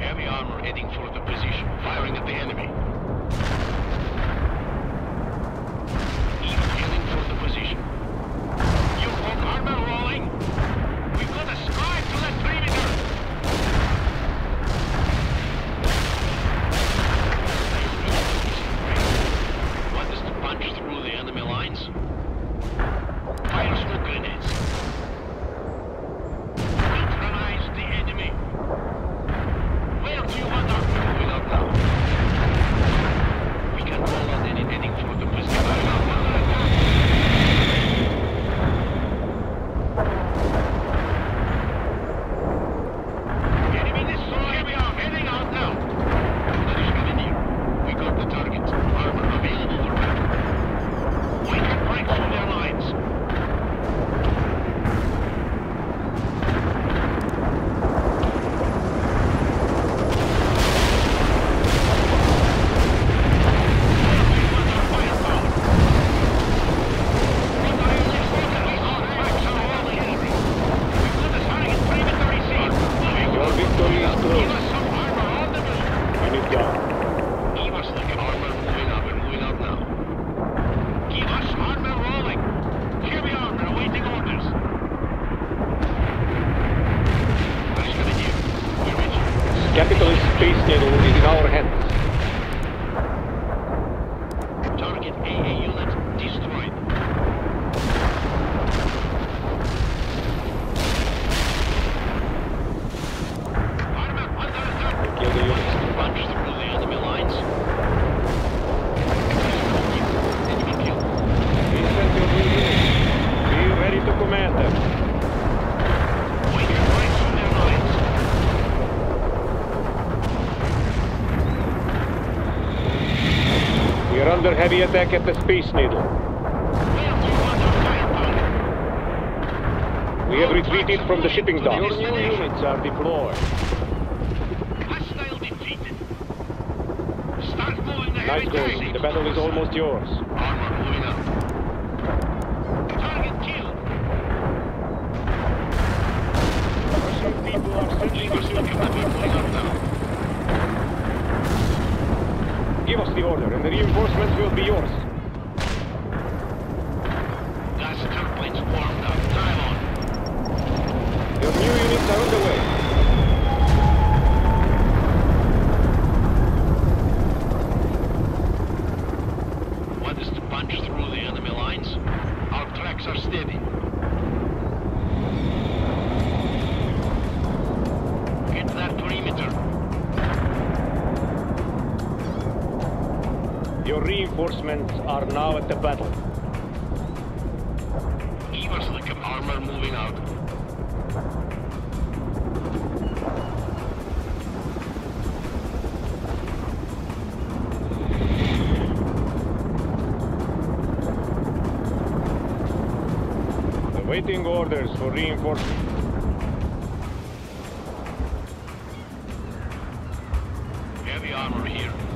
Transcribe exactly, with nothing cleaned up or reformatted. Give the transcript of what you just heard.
Heavy armor heading for the position, firing at the enemy. Evo heading for the position. You want armor rolling? We've got a scribe to that perimeter! Want us to punch through the enemy lines? Fire smoke grenades. Neutralize the enemy. Where do you want our moving up now? We can roll out any heading for the position. Enemy destroyed. We are heading out now. That is good near. We got the target. Armor available for battle. We can break through their lines. Capitalist Space Needle is in our hands. Target A A unit destroyed. Armor under attack. Kill the units. Punch through the enemy lines. Enemy killed. We sent your new units. Be ready to command them. We can break through their lines. We are under heavy attack at the Space Needle. Where do you want our firepower? We have retreated from the shipping docks. Your new units are deployed. Hostile defeated. Start moving the heavy Nice going. tanks. The battle is almost yours. Armor moving up. Target killed. Russian people are sending Leave us looking at we're moving up now. Give us the order and the reinforcements will be yours. Gas turbines warmed up. Time on. Your new units are on the way. Want us to punch through the enemy lines? Our tracks are steady. Get that perimeter. Your reinforcements are now at the battle. Give us the armor moving out. Awaiting orders for reinforcement. Heavy armor here.